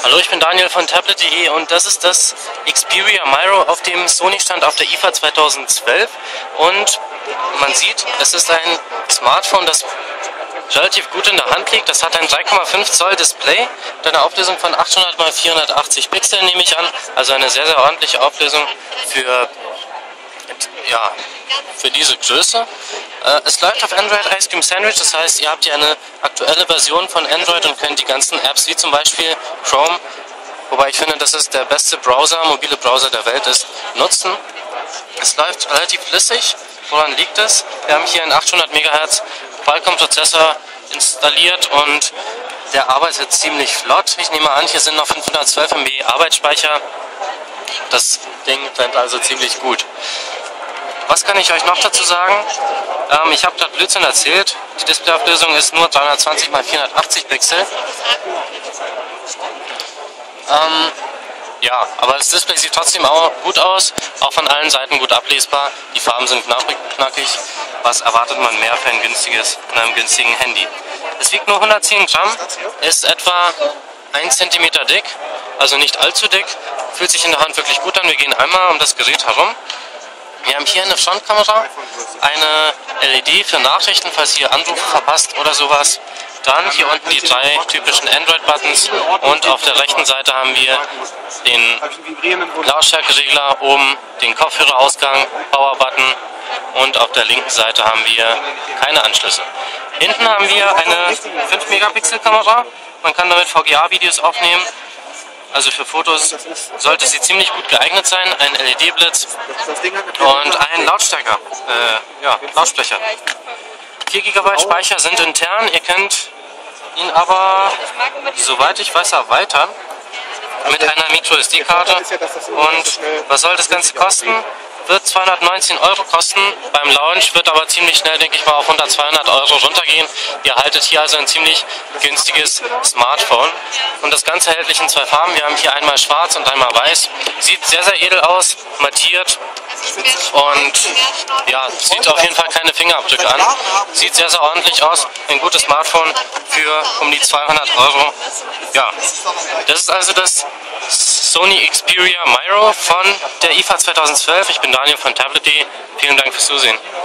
Hallo, ich bin Daniel von Tablet.de und das ist das Xperia Miro auf dem Sony-Stand auf der IFA 2012 und man sieht, es ist ein Smartphone, das relativ gut in der Hand liegt. Das hat ein 3,5 Zoll Display mit einer Auflösung von 800 x 480 Pixel, nehme ich an, also eine sehr, sehr ordentliche Auflösung für diese Größe. Es läuft auf Android Ice Cream Sandwich, das heißt, ihr habt hier eine aktuelle Version von Android und könnt die ganzen Apps wie zum Beispiel Chrome, wobei ich finde, dass es der beste Browser, mobile Browser der Welt ist, nutzen. Es läuft relativ flüssig. Woran liegt es? Wir haben hier einen 800 MHz Qualcomm-Prozessor installiert und der arbeitet ziemlich flott. Ich nehme an, hier sind noch 512 MB Arbeitsspeicher. Das Ding brennt also ziemlich gut. Was kann ich euch noch dazu sagen? Ich habe gerade Blödsinn erzählt. Die Displayauflösung ist nur 320 x 480 Pixel. Ja, aber das Display sieht trotzdem auch gut aus, auch von allen Seiten gut ablesbar. Die Farben sind knackig. Was erwartet man mehr für ein einem günstigen Handy? Es wiegt nur 110 Gramm, ist etwa 1 cm dick, also nicht allzu dick. Fühlt sich in der Hand wirklich gut an. Wir gehen einmal um das Gerät herum. Wir haben hier eine Frontkamera, eine LED für Nachrichten, falls ihr Anrufe verpasst oder sowas. Dann hier unten die drei typischen Android-Buttons und auf der rechten Seite haben wir den Lautstärkeregler, oben den Kopfhörerausgang, Power-Button und auf der linken Seite haben wir keine Anschlüsse. Hinten haben wir eine 5-Megapixel-Kamera, man kann damit VGA-Videos aufnehmen. Also für Fotos sollte sie ziemlich gut geeignet sein, ein LED-Blitz und ein Lautsprecher. 4 GB Speicher sind intern, ihr könnt ihn aber, soweit ich weiß, erweitern mit einer MicroSD-Karte. Und was soll das Ganze kosten? Wird 219 € kosten. Beim Launch wird aber ziemlich schnell, denke ich mal, auf 100, 200 € runtergehen. Ihr erhaltet hier also ein ziemlich günstiges Smartphone. Und das Ganze erhältlich in zwei Farben. Wir haben hier einmal schwarz und einmal weiß. Sieht sehr, sehr edel aus, mattiert und ja, sieht auf jeden Fall keine Fingerabdrücke an. Sieht sehr, sehr ordentlich aus. Ein gutes Smartphone für um die 200 €. Ja, das ist also das Sony Xperia Miro von der IFA 2012. Ich bin Daniel von Tablet.de. Vielen Dank fürs Zusehen.